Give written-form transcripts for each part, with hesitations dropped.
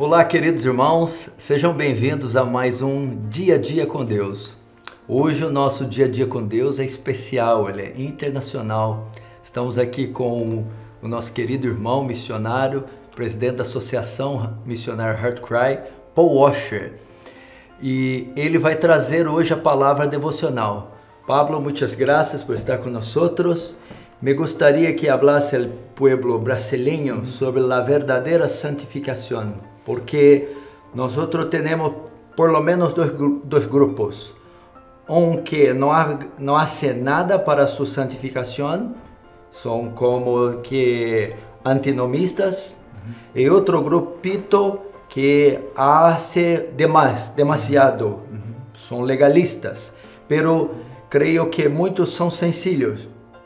Olá, queridos irmãos, sejam bem-vindos a mais um Dia a Dia com Deus. Hoje o nosso Dia a Dia com Deus é especial, ele é internacional. Estamos aqui com o nosso querido irmão missionário, presidente da Associação Missionária HeartCry, Paul Washer. E ele vai trazer hoje a palavra devocional. Pablo, muitas graças por estar com nós. Me gustaría que hablase el pueblo brasileño sobre la verdadera santificación, porque nosotros tenemos por lo menos dos grupos. Un que no hace nada para su santificación, son como que antinomistas, y otro grupito que hace demasiado, son legalistas, pero creo que muchos son sencillos,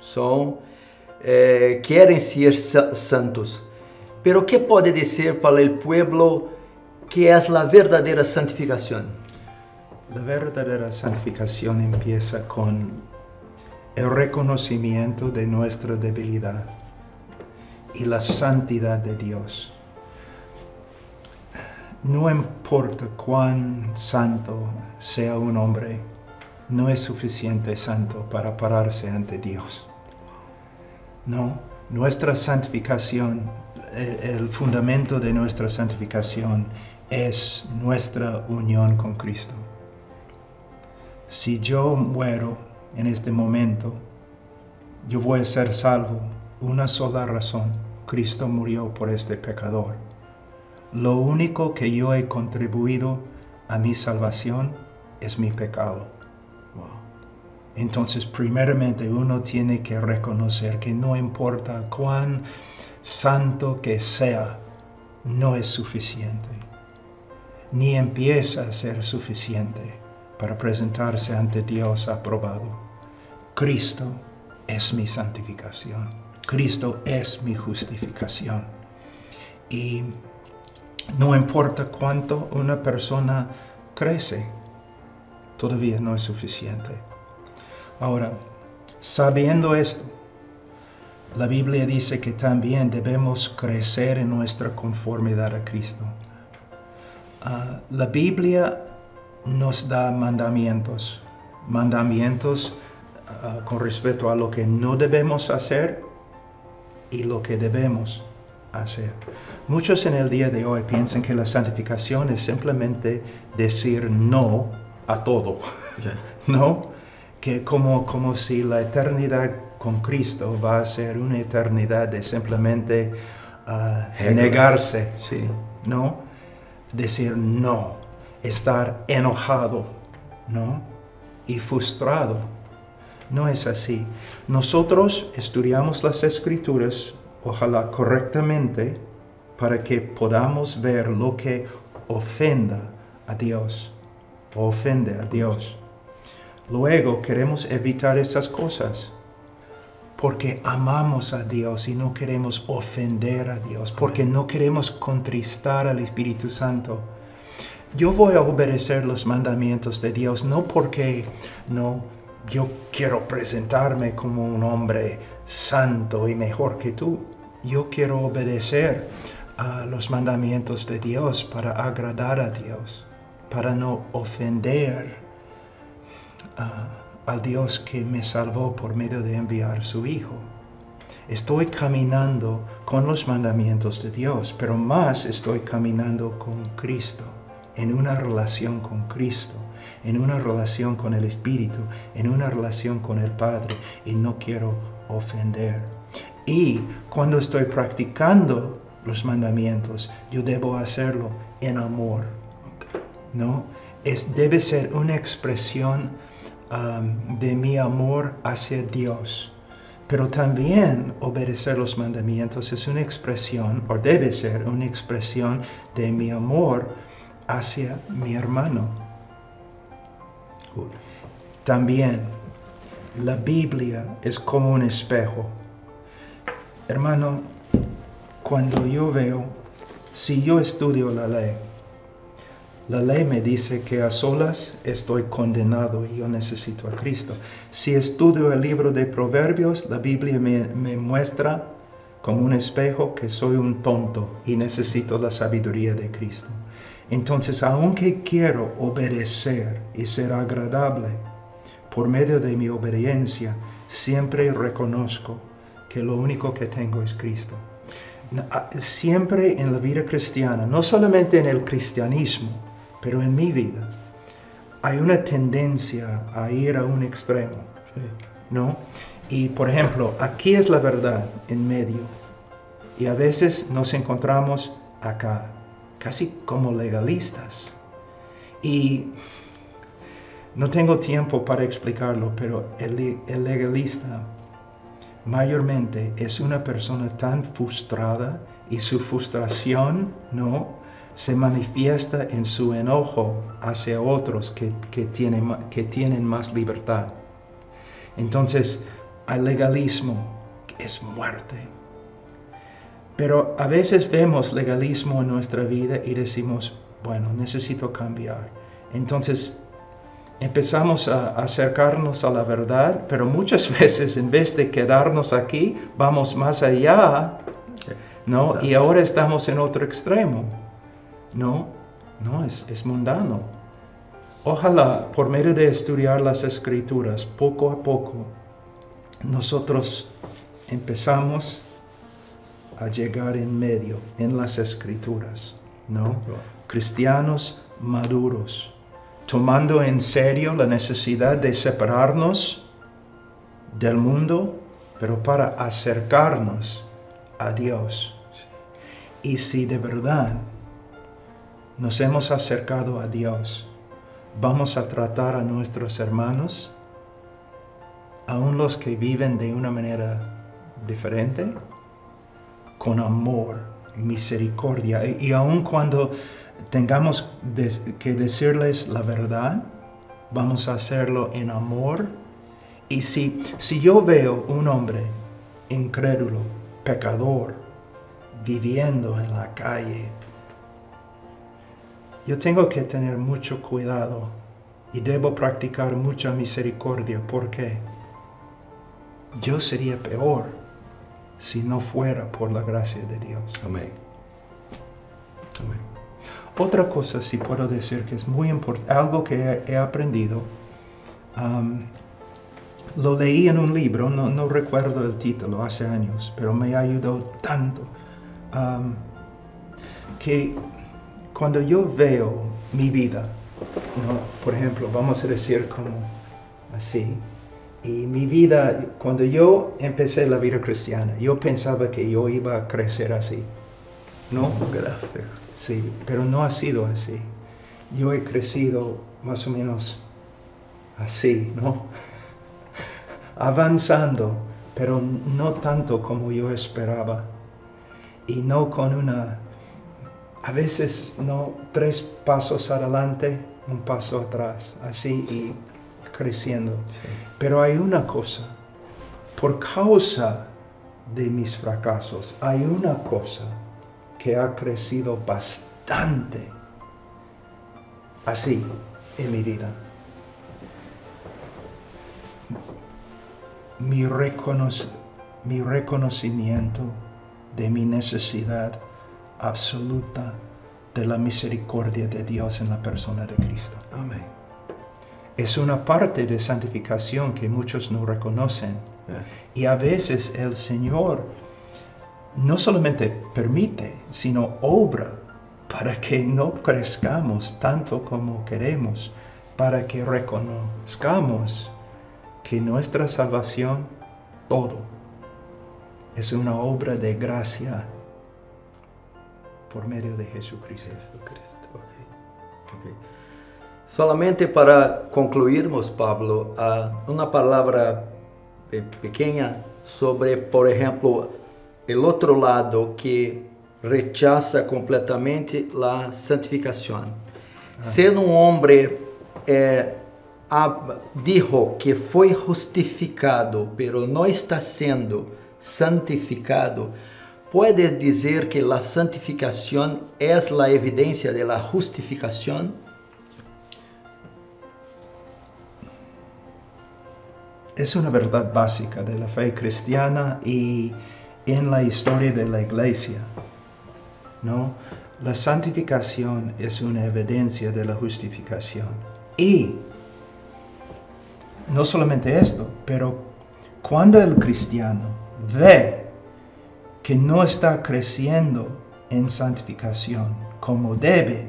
quieren ser santos. Pero ¿qué puede decir para el pueblo que es la verdadera santificación? La verdadera santificación empieza con el reconocimiento de nuestra debilidad y la santidad de Dios. No importa cuán santo sea un hombre, no es suficiente santo para pararse ante Dios. No, nuestra santificación, el fundamento de nuestra santificación es nuestra unión con Cristo. Si yo muero en este momento, yo voy a ser salvo. Una sola razón: Cristo murió por este pecador. Lo único que yo he contribuido a mi salvación es mi pecado. Entonces, primeramente, uno tiene que reconocer que no importa cuán santo que sea, no es suficiente, ni empieza a ser suficiente para presentarse ante Dios aprobado. Cristo es mi santificación. Cristo es mi justificación. Y no importa cuánto una persona crece, todavía no es suficiente. Ahora, sabiendo esto, la Biblia dice que también debemos crecer en nuestra conformidad a Cristo. La Biblia nos da mandamientos con respecto a lo que no debemos hacer y lo que debemos hacer. Muchos en el día de hoy piensan que la santificación es simplemente decir no a todo, ¿no? Que como si la eternidad con Cristo va a ser una eternidad de simplemente negarse, sí. ¿no? Decir no, estar enojado, ¿no? Y frustrado. No es así. Nosotros estudiamos las Escrituras, ojalá correctamente, para que podamos ver lo que ofenda a Dios, o ofende a Dios. Luego queremos evitar esas cosas, porque amamos a Dios y no queremos ofender a Dios, porque no queremos contristar al Espíritu Santo. Yo voy a obedecer los mandamientos de Dios, no porque yo quiero presentarme como un hombre santo y mejor que tú. Yo quiero obedecer a los mandamientos de Dios para agradar a Dios, para no ofender al Dios que me salvó por medio de enviar su Hijo. Estoy caminando con los mandamientos de Dios, pero más estoy caminando con Cristo, en una relación con Cristo, en una relación con el Espíritu, en una relación con el Padre, y no quiero ofender. Y cuando estoy practicando los mandamientos, yo debo hacerlo en amor, ¿no? Debe ser una expresión de mi amor hacia Dios. Pero también obedecer los mandamientos es una expresión, o debe ser una expresión de mi amor hacia mi hermano. También, la Biblia es como un espejo. Hermano, cuando yo veo, si yo estudio la ley me dice que a solas estoy condenado y yo necesito a Cristo. Si estudio el libro de Proverbios, la Biblia me muestra como un espejo que soy un tonto y necesito la sabiduría de Cristo. Entonces, aunque quiero obedecer y ser agradable, por medio de mi obediencia, siempre reconozco que lo único que tengo es Cristo. Siempre en la vida cristiana, no solamente en el cristianismo, pero en mi vida, hay una tendencia a ir a un extremo, ¿no? Y por ejemplo, aquí es la verdad en medio, y a veces nos encontramos acá, casi como legalistas. Y no tengo tiempo para explicarlo, pero el legalista mayormente es una persona tan frustrada y su frustración, ¿no?, se manifiesta en su enojo hacia otros que tienen más libertad. Entonces, el legalismo es muerte. Pero a veces vemos legalismo en nuestra vida y decimos, bueno, necesito cambiar. Entonces, empezamos a acercarnos a la verdad, pero muchas veces en vez de quedarnos aquí, vamos más allá, ¿no? Exacto. Y ahora estamos en otro extremo. No, es mundano. Ojalá, por medio de estudiar las Escrituras, poco a poco, nosotros empezamos a llegar en medio, en las Escrituras, ¿no? Cristianos maduros, tomando en serio la necesidad de separarnos del mundo, pero para acercarnos a Dios. Y si de verdad nos hemos acercado a Dios, vamos a tratar a nuestros hermanos, aun los que viven de una manera diferente, con amor, misericordia. Y aun cuando tengamos que decirles la verdad, vamos a hacerlo en amor. Y si yo veo un hombre incrédulo, pecador, viviendo en la calle, yo tengo que tener mucho cuidado y debo practicar mucha misericordia, porque yo sería peor si no fuera por la gracia de Dios. Amén. Amén. Otra cosa sí puedo decir que es muy importante, algo que he aprendido, lo leí en un libro, no recuerdo el título, hace años, pero me ayudó tanto, que cuando yo veo mi vida, ¿no?, por ejemplo, vamos a decir como así, y mi vida, cuando yo empecé la vida cristiana, yo pensaba que yo iba a crecer así, ¿no? Gráfico. Sí, pero no ha sido así. Yo he crecido más o menos así, ¿no? Avanzando, pero no tanto como yo esperaba. Y no con a veces no 3 pasos adelante, 1 paso atrás, así, sí, y creciendo. Sí. Pero hay una cosa, por causa de mis fracasos, hay una cosa que ha crecido bastante así en mi vida. Mi reconocimiento de mi necesidad absoluta de la misericordia de Dios en la persona de Cristo. Amén. Es una parte de santificación que muchos no reconocen. Y a veces el Señor no solamente permite, sino obra para que no crezcamos tanto como queremos, para que reconozcamos que nuestra salvación, todo, es una obra de gracia por medio de Jesucristo. Okay. Solamente para concluirmos, Pablo, una palabra pequeña sobre, por ejemplo, el otro lado que rechaza completamente la santificación. Si un hombre dijo que fue justificado, pero no está siendo santificado, ¿puedes decir que la santificación es la evidencia de la justificación? Es una verdad básica de la fe cristiana y en la historia de la iglesia, ¿no? La santificación es una evidencia de la justificación. Y no solamente esto, pero cuando el cristiano ve que no está creciendo en santificación como debe,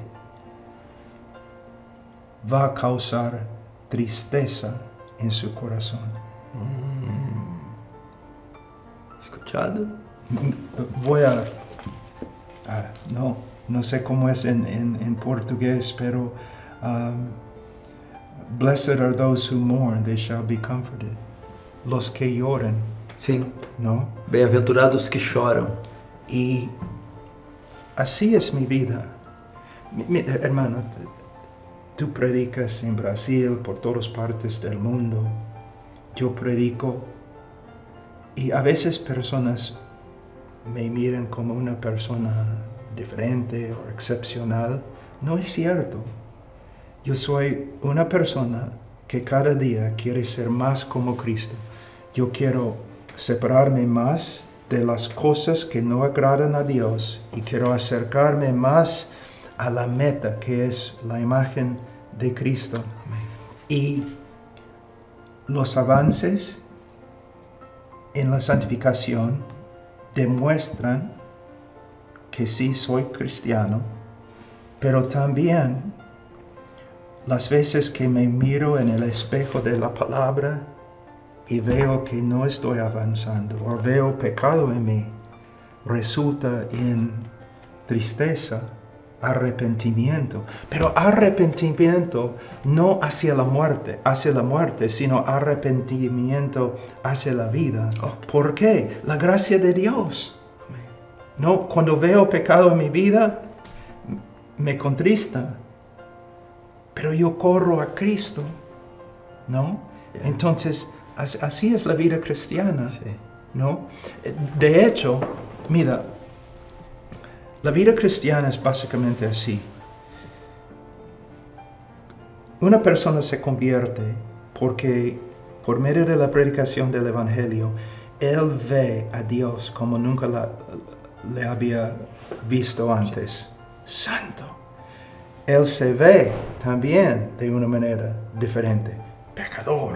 va a causar tristeza en su corazón. ¿Escuchado? Voy a... no sé cómo es en portugués, pero blessed are those who mourn, they shall be comforted. Los que lloran, Sim. ¿no? Bem-aventurados que choram. Y así es mi vida. Hermano, tú predicas en Brasil, por todas partes del mundo. Yo predico y a veces personas me miran como una persona diferente o excepcional. No es cierto. Yo soy una persona que cada día quiere ser más como Cristo. Yo quiero separarme más de las cosas que no agradan a Dios y quiero acercarme más a la meta, que es la imagen de Cristo. Amém. Y los avances en la santificación demuestran que sí soy cristiano, pero también las veces que me miro en el espejo de la palabra y veo que no estoy avanzando o veo pecado en mí, resulta en tristeza, arrepentimiento. Pero arrepentimiento no hacia la muerte, sino arrepentimiento hacia la vida. Okay. ¿Por qué? La gracia de Dios. No, cuando veo pecado en mi vida, me contrista. Pero yo corro a Cristo, ¿no? Yeah. Entonces, así es la vida cristiana, Sí. ¿no? De hecho, mira, la vida cristiana es básicamente así. Una persona se convierte porque por medio de la predicación del Evangelio, él ve a Dios como nunca le había visto antes. Santo. Él se ve también de una manera diferente. Pecador.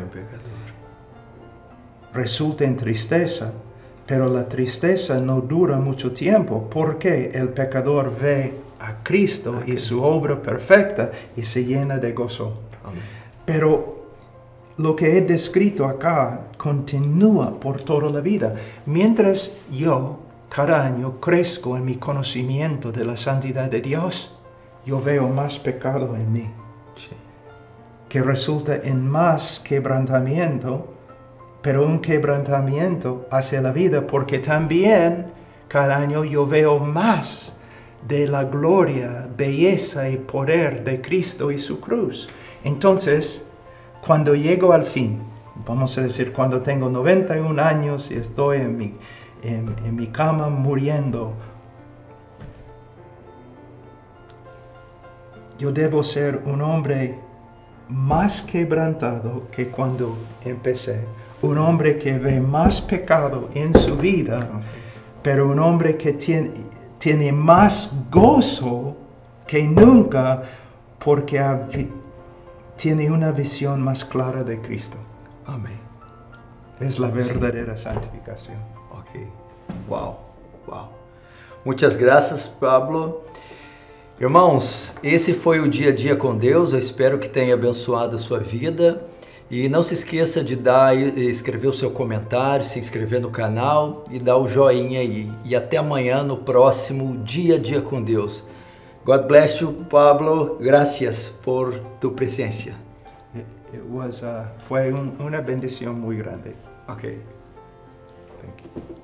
Resulta en tristeza, pero la tristeza no dura mucho tiempo porque el pecador ve a Cristo y su obra perfecta y se llena de gozo. Amém. Pero lo que he descrito acá continúa por toda la vida. Mientras yo cada año crezco en mi conocimiento de la santidad de Dios, yo veo más pecado en mí, Sí. que resulta en más quebrantamiento, pero un quebrantamiento hacia la vida, porque también cada año yo veo más de la gloria, belleza y poder de Cristo y su cruz. Entonces, cuando llego al fin, vamos a decir, cuando tengo 91 años y estoy en mi cama muriendo, yo debo ser un hombre más quebrantado que cuando empecé. Un hombre que ve más pecado en su vida, pero un hombre que tiene más gozo que nunca porque tiene una visión más clara de Cristo. Amém. Es la verdadera santificación. Ok. Uau, uau. Muitas graças, Pablo. Irmãos, esse foi o Dia a Dia com Deus. Eu espero que tenha abençoado a sua vida. E não se esqueça de escrever o seu comentário, se inscrever no canal e dar o joinha aí. E até amanhã no próximo Dia a Dia com Deus. God bless you, Pablo. Gracias por tu presencia. Fue una bendición muy grande. Ok. Thank you.